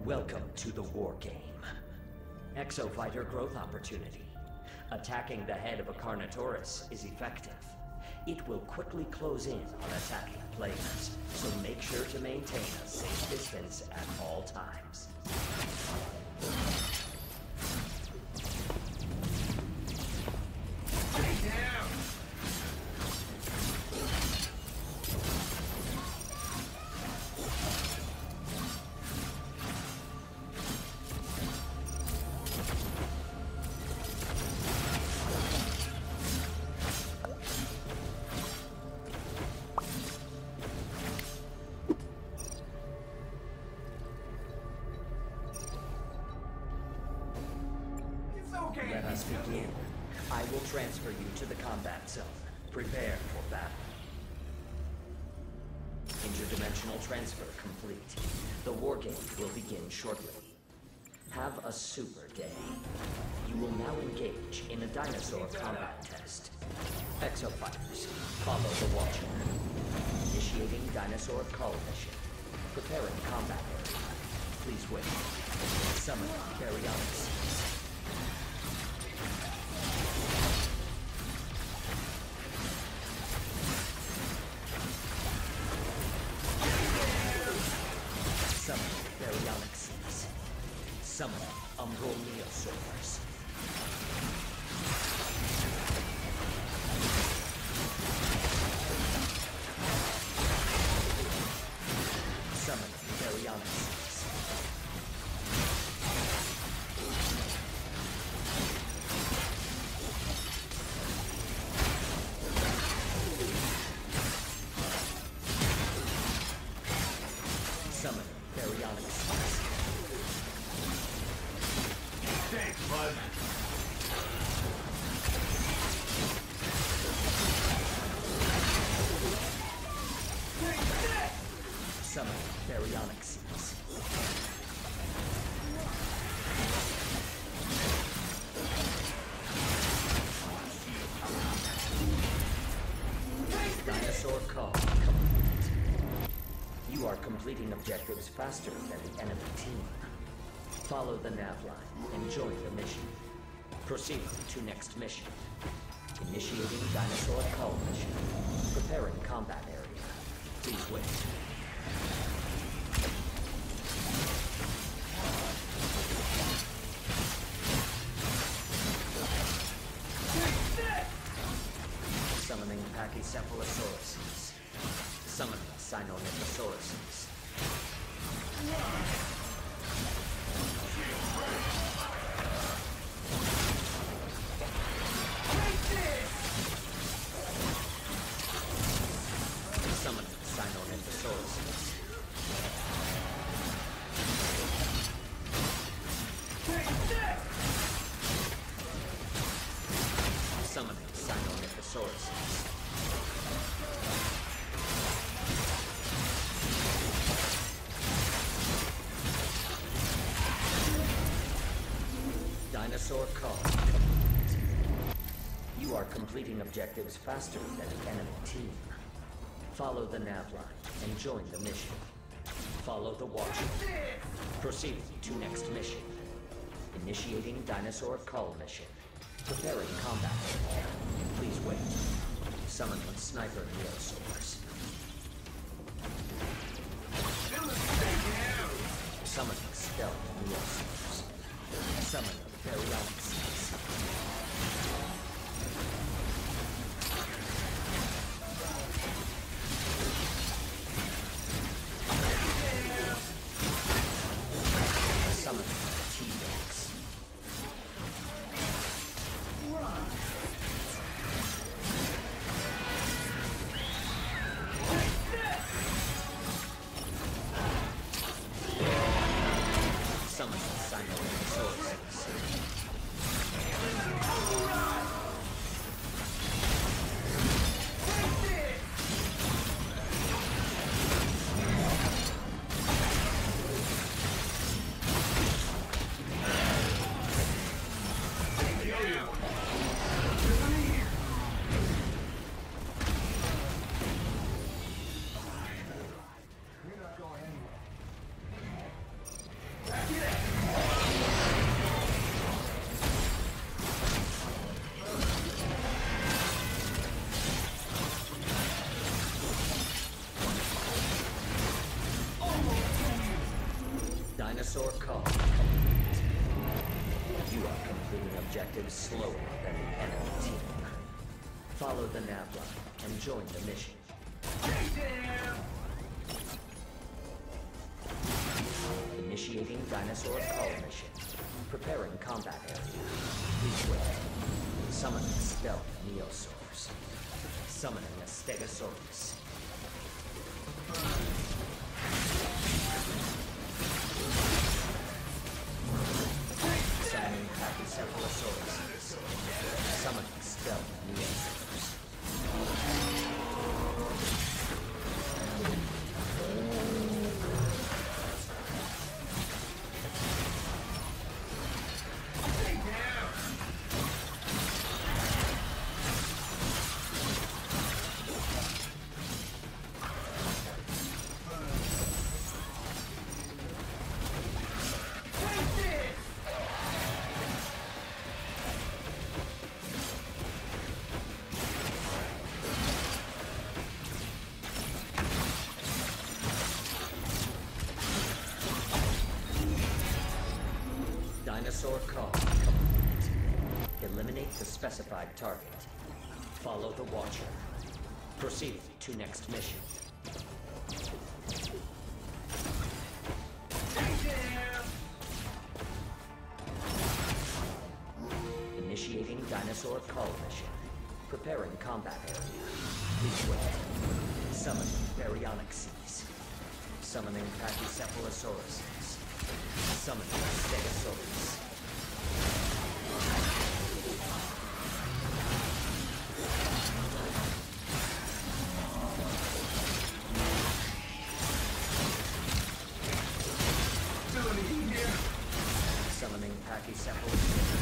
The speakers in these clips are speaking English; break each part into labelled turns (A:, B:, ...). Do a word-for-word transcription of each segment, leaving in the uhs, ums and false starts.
A: Welcome to the war game. Exofighter growth opportunity. Attacking the head of a Carnotaurus is effective. It will quickly close in on attacking players, so make sure to maintain a safe distance at all times.
B: Stay down!
A: Let us begin. I will transfer you to the combat zone. Prepare for battle. Interdimensional transfer complete. The war game will begin shortly. Have a super day. You will now engage in a dinosaur combat test. Exofighters, follow the Watcher. Initiating dinosaur call mission. Preparing combat area. Please wait. Summon Baryonyx. Summon Baryonyx. Summon Umbral Neosaurs. Summon Baryonyx. Summon Baryonyx.
B: Thanks, bud.
A: Summon Baryonyx. Dinosaur call complete. You are completing objectives faster than the enemy team. Follow the nav line and join the mission. Proceed to next mission. Initiating dinosaur call mission. Preparing combat area. Please wait. Summoning Pachycephalosauruses. Summoning Sinornithosauruses. Summoning Sinornithosauruses. Summoning Sinornithosauruses. Dinosaur call complete. You are completing objectives faster than the enemy team. Follow the nav line and join the mission. Follow the Watcher. Proceed to next mission. Initiating dinosaur call mission. Preparing combat. Please wait. Summon Sniper Neosaurs. Summon Stealth Neosaurs. Summon Baryonyx. Summon T-Rex. Dinosaur call. You are completing objectives slower than the enemy team. Follow the nav line and join the mission. Initiating dinosaur call mission. Preparing combat area. Please wait. Summoning stealth neosaurs. Summoning a stegosaurus. Summoning Pachycephalosaurus. Summoning stealth neosaurs. Dinosaur call complete. Eliminate the specified target. Follow the Watcher. Proceed to next mission. Initiating dinosaur call mission. Preparing combat area. Please wait. Summoning baryonyx seas. Summoning Pachycephalosaurus. Summoning Stegosaurus. Summoning Pachycephalosaurus.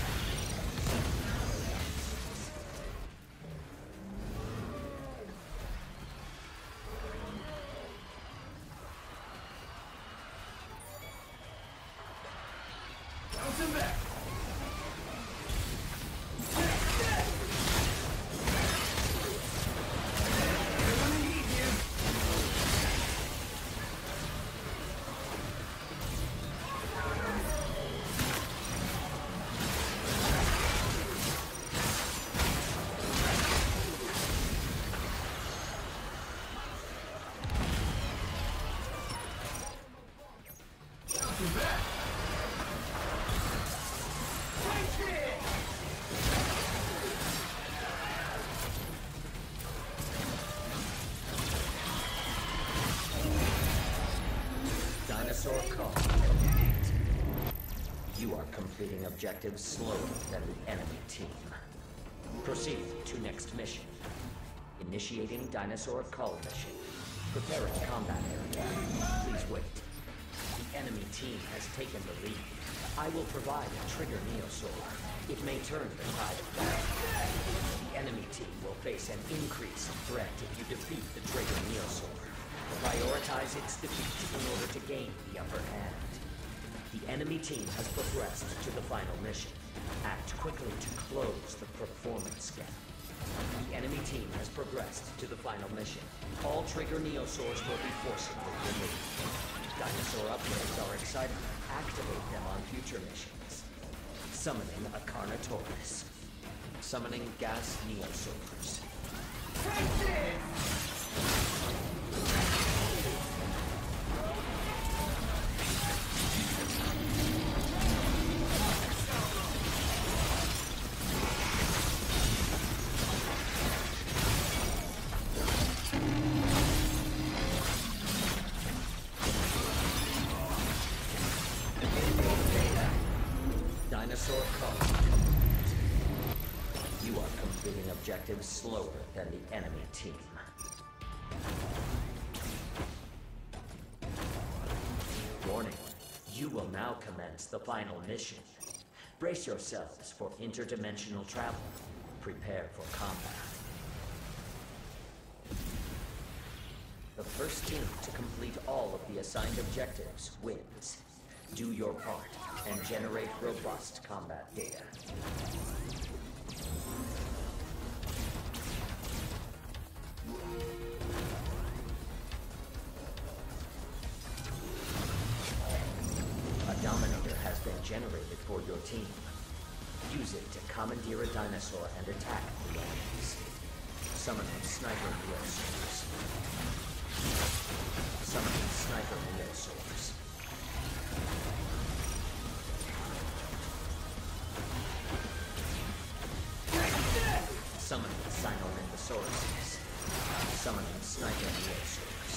A: Dinosaur call complete. You are completing objectives slower than the enemy team. Proceed to next mission. Initiating dinosaur call mission. Preparing combat area. Please wait. The enemy team has taken the lead. I will provide a trigger neosaur. It may turn the tide of battle. The enemy team will face an increased threat if you defeat the trigger neosaur. Prioritize its defeat in order to gain the upper hand. The enemy team has progressed to the final mission. Act quickly to close the performance gap. The enemy team has progressed to the final mission. All trigger neosaurs will be forcibly removed. Dinosaur upgrades are exciting. Activate them on future missions. Summoning a Carnotaurus. Summoning gas neosaurs. Dinosaur call. You are completing objectives slower than the enemy team. Warning, you will now commence the final mission. Brace yourselves for interdimensional travel. Prepare for combat. The first team to complete all of the assigned objectives wins. Do your part and generate robust combat data. generated for your team. Use it to commandeer a dinosaur and attack the enemies. Summoning Sniper Neosaurs. Summoning Sniper Neosaurs. Summoning Sinornithosauruses. Summoning Sniper Neosaurs.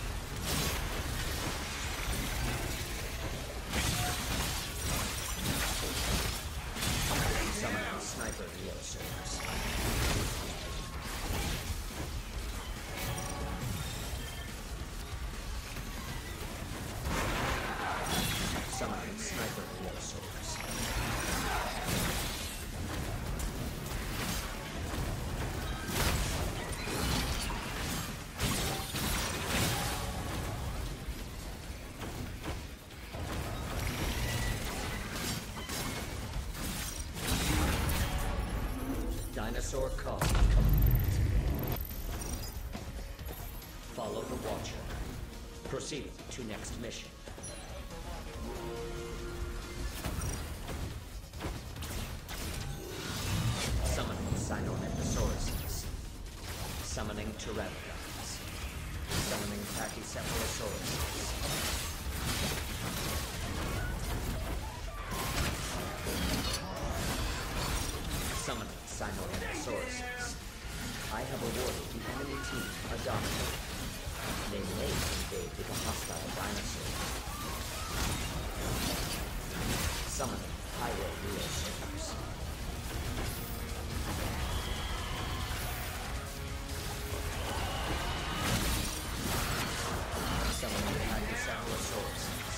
A: Summoning Sniper Neosaurs. Summoning Sniper Neosaurs. Dinosaur call complete. Follow the Watcher. Proceed to next mission. Summoning Sinornithosauruses. Summoning Pteranodons. Summoning Pachycephalosauruses. Summoning Sinornithosauruses. I have awarded the enemy team a dominator. They may invade with a hostile dinosaur. Summoning Pyro Neosaurs. Summoning Pachycephalosauruses.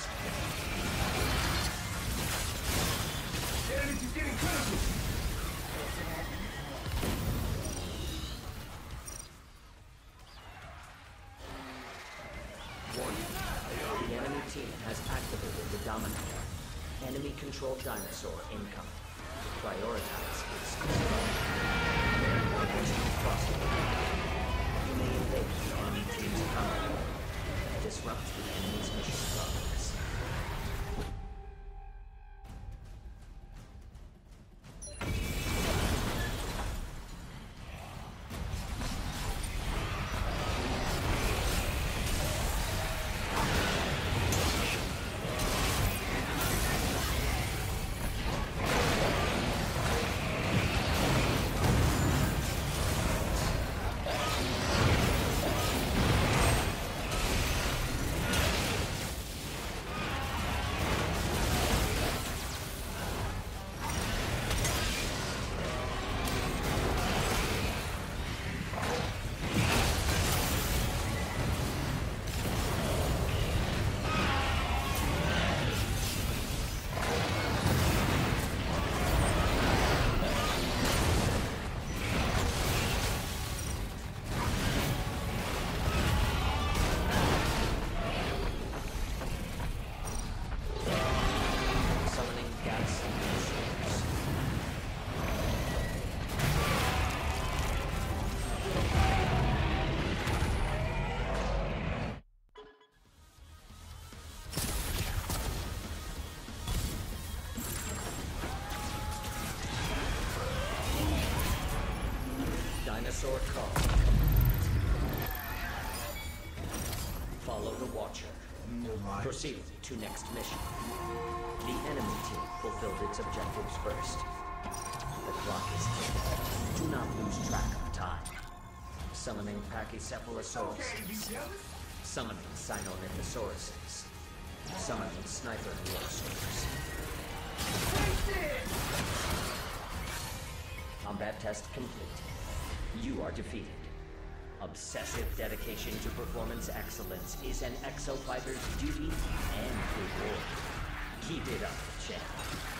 B: Damage is getting critical!
A: Warning. The enemy team has activated the Dominator. Enemy-controlled dinosaur incoming. Prioritize its crossing. You may invade the enemy team's combat. Disrupt the enemy's mission progress. Dinosaur call. Follow the Watcher. Proceed to next mission. The enemy team fulfilled its objectives first. The clock is ticking. Do not lose track of time. Summoning Pachycephalosauruses. Summoning Sinornithosauruses. Summoning Sniper Neosaurs. Combat test complete. You are defeated. Obsessive dedication to performance excellence is an exofighter's duty and reward. Keep it up, champ.